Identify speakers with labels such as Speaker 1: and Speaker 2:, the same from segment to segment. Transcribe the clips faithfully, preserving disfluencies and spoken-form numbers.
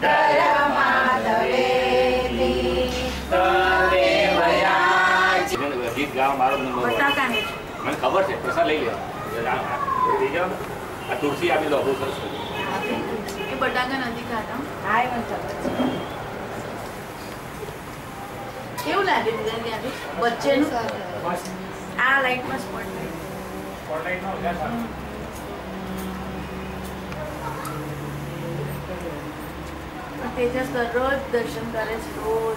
Speaker 1: ગીત ગાવા મારો નંબર મને ખબર છે પૈસા લઈ લેવા લઈ જાઓ ને આ તુલસી આપી દો બહુ સરસ
Speaker 2: એ બટાકા નથી ખાતા હા એ મને ખબર છે કેવું લાગે દીદી વચ્ચેનું આ લાઈટમાં સ્પોટલાઈટ સ્પોટલાઈટમાં વધારે સારું તેજસ દરરોજ દર્શન કરે છે રોજ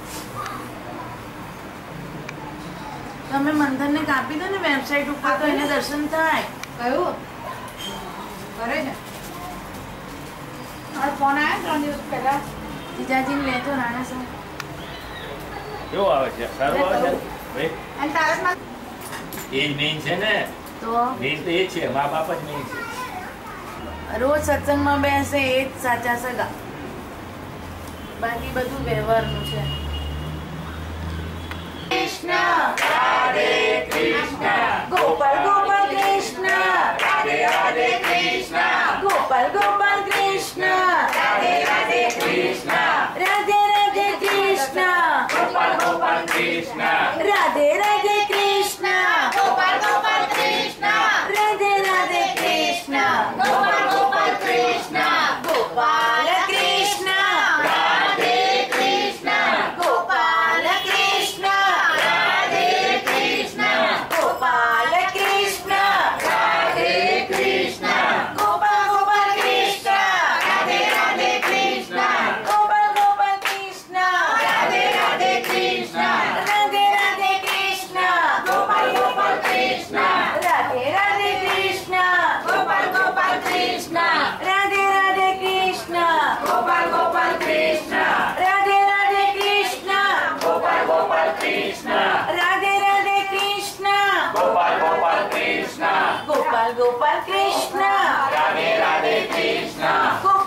Speaker 2: તમે મંદિરને કાપી દો ને વેબસાઇટ ઉપર તો એને દર્શન થાય કયું કરે છે મારો ફોન આવ્યો ત્રણ દિવસ પહેલા જીજાજીને લેતો રાણા સાહેબ
Speaker 1: કેવો આવે છે સારું આવે છે ભાઈ
Speaker 2: અને તારકમાં
Speaker 1: એ જ મેઇન છે ને
Speaker 2: તો
Speaker 1: મેઇન તો એ છે મા બાપ જ મેઇન છે
Speaker 2: રોજ સત્સંગમાં બેસે એ જ સાચા સગા બાકી બધું વ્યવહારનું છે Krishna Radhe Krishna Gopal Gopal Krishna Radhe Radhe Krishna Gopal Gopal Krishna Radhe Radhe Krishna Radhe Radhe Krishna Gopal Gopal Krishna Radhe Radhe Krishna Gopal Gopal Krishna Radhe Radhe Krishna Gopal Gopal Krishna Gopal Krishna Gopal Krishna, Radhe Radhe Krishna.